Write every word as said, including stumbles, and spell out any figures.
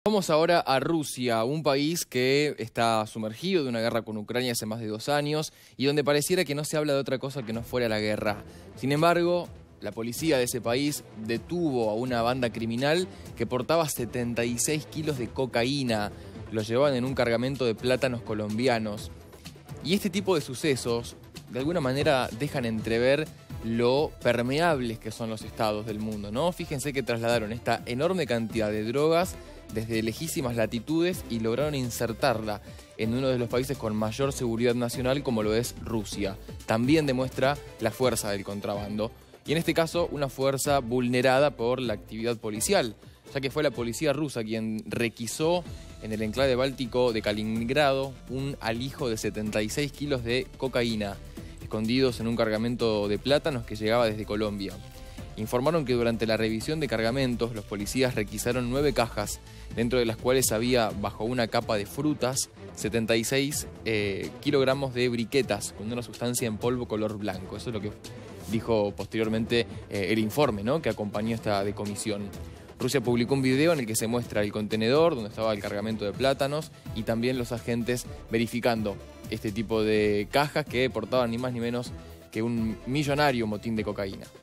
Vamos ahora a Rusia, un país que está sumergido de una guerra con Ucrania hace más de dos años y donde pareciera que no se habla de otra cosa que no fuera la guerra. Sin embargo, la policía de ese país detuvo a una banda criminal que portaba setenta y seis kilos de cocaína. Lo llevaban en un cargamento de plátanos colombianos. Y este tipo de sucesos, de alguna manera, dejan entrever lo permeables que son los estados del mundo, ¿no? Fíjense que trasladaron esta enorme cantidad de drogas desde lejísimas latitudes y lograron insertarla en uno de los países con mayor seguridad nacional, como lo es Rusia. También demuestra la fuerza del contrabando. Y en este caso, una fuerza vulnerada por la actividad policial, ya que fue la policía rusa quien requisó en el enclave báltico de Kaliningrado un alijo de setenta y seis kilos de cocaína, escondidos en un cargamento de plátanos que llegaba desde Colombia. Informaron que durante la revisión de cargamentos, los policías requisaron nueve cajas, dentro de las cuales había, bajo una capa de frutas, setenta y seis eh, kilogramos de briquetas con una sustancia en polvo color blanco. Eso es lo que dijo posteriormente eh, el informe, ¿no?, que acompañó esta decomisión. Rusia publicó un video en el que se muestra el contenedor donde estaba el cargamento de plátanos y también los agentes verificando este tipo de cajas que portaban ni más ni menos que un millonario motín de cocaína.